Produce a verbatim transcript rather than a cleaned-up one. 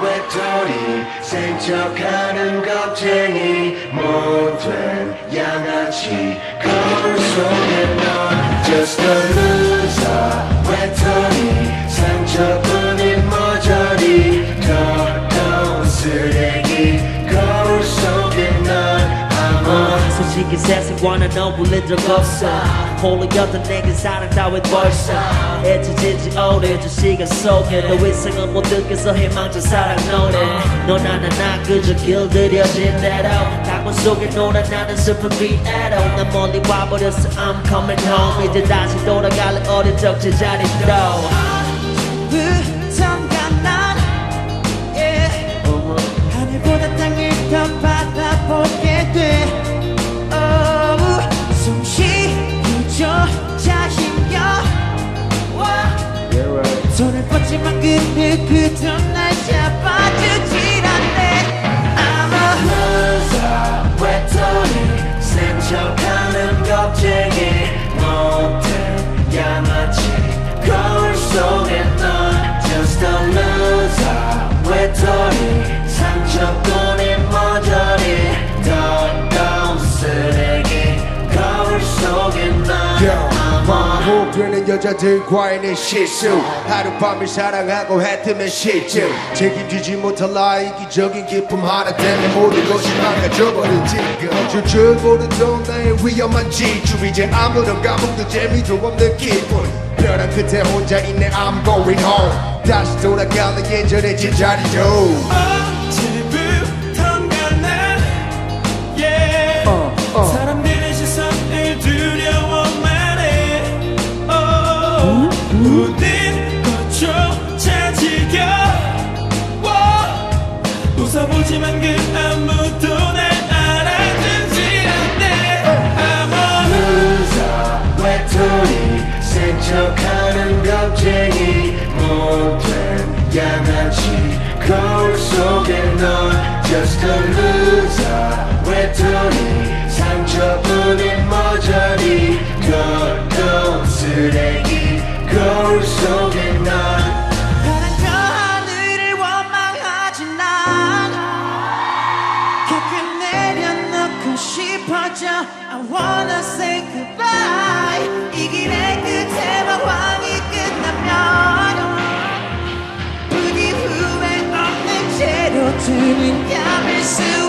외톨이 생척하는 겁쟁이 못된 양아치 거울 속에 넌 Just a loser 외톨이 상처뿐인 머저리 더러운 쓰레기 거울 속에 넌 솔직히 세상과는 어울린 적 없어 홀로였던 내게 사랑 따윈 벌써 잊혀지지 오래전 시간 속에 너 이상은 못 느껴서 희망찬 사랑 노래 넌 하나 나 그저 길들여진 대로 낙원 속에 놀아 나는 슬픈 비애로 난 멀리 와버렸어 I'm coming home 이제 다시 돌아갈래 어린 적 제자리로 언제부턴가 난 yeah. 하늘보다 땅을 더 바라보게 돼 숨쉬기조차 힘겨워 손을 뻗지만 그때 그저 날 잡아주질 않네 I'm a loser 외톨이 생척하는 겁쟁이 못된 양아치 거울 속에 넌 Just a loser 외톨이 상처뿐인 머저리 더러운 쓰레기 거울 속에 넌 반복되는 여자들과의 내 실수 하룻밤을 사랑하고 했으면 실증 책임지지 못할 나의 이기적인 기쁨 하나 때문에 모든 것이 망가져버린 지금 줄줄 모르던 나의 위험한 질주 이제 아무런 감흥도 재미도 없는 기분 벼랑 끝에 혼자 있네 I'm going home 다시 돌아가는 예전의 제자리로 언제부턴가 난 yeah. 어, 어. 사람들의 시선을 두려워만 해 oh. 모든 것조차 지겨워 웃어보지만 그 아무도 날 알아주지 않네 I'm a loser 외톨이 생척하는 겁쟁이 못된 양아치 거울 속에 넌 Just a loser 외톨이 상처뿐인 머저리 더러운 쓰레기 거울 속에 넌 파란 저 하늘을 원망하진 난 가끔 내려놓고 싶어져 I wanna say goodbye 이 길의 끝에 방황이 끝나면 부디 후회 없는 채로 두 눈 감을 수